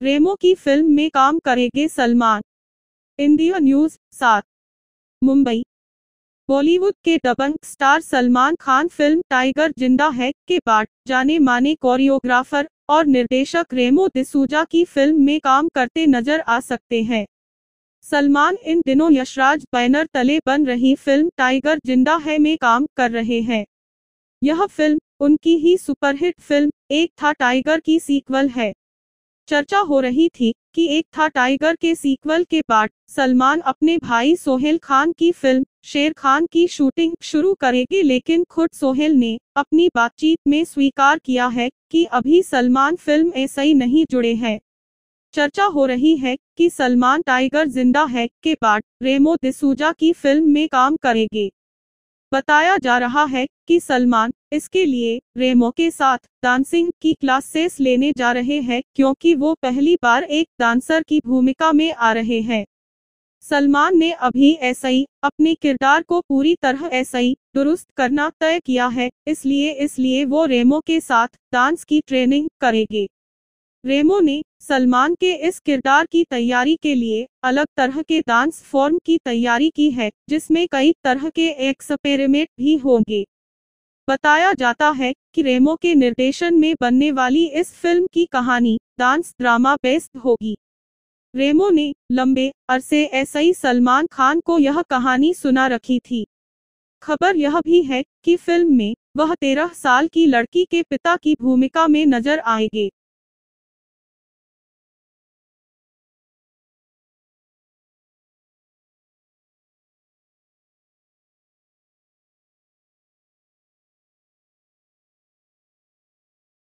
रेमो की फिल्म में काम करेंगे Salman. India News 7 Mumbai. Bollywood के दबंग स्टार सलमान खान फिल्म टाइगर जिंदा है के बाद जाने माने कोरियोग्राफर और निर्देशक रेमो डिसूजा की फिल्म में काम करते नजर आ सकते हैं। सलमान इन दिनों यशराज बैनर तले बन रही फिल्म टाइगर जिंदा है में काम कर रहे हैं। यह फिल्म उनकी ही सुपरहिट फिल्म एक था टाइगर की सीक्वल है। चर्चा हो रही थी कि एक था टाइगर के सीक्वल के बाद सलमान अपने भाई सोहेल खान की फिल्म शेर खान की शूटिंग शुरू करेंगे, लेकिन खुद सोहेल ने अपनी बातचीत में स्वीकार किया है कि अभी सलमान फिल्म ऐसे ही नहीं जुड़े हैं। चर्चा हो रही है कि सलमान टाइगर जिंदा है के बाद रेमो डिसूजा की फिल्म में काम करेंगे। बताया जा रहा है कि सलमान इसके लिए रेमो के साथ डांसिंग की क्लासेस लेने जा रहे हैं, क्योंकि वो पहली बार एक डांसर की भूमिका में आ रहे हैं। सलमान ने अभी ऐसे ही अपने किरदार को पूरी तरह ऐसे ही दुरुस्त करना तय किया है, इसलिए वो रेमो के साथ डांस की ट्रेनिंग करेंगे। रेमो ने सलमान के इस किरदार की तैयारी के लिए अलग तरह के डांस फॉर्म की तैयारी की है, जिसमें कई तरह के एक्सपेरिमेंट भी होंगे। बताया जाता है कि रेमो के निर्देशन में बनने वाली इस फिल्म की कहानी डांस ड्रामा बेस्ड होगी। रेमो ने लंबे अरसे ऐसे ही सलमान खान को यह कहानी सुना रखी थी। खबर यह भी है कि फिल्म में वह 13 साल की लड़की के पिता की भूमिका में नजर आएंगे।